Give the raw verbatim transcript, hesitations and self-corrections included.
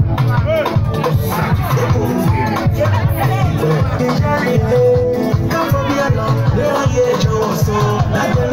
Come for me alone, they are here, Joe, so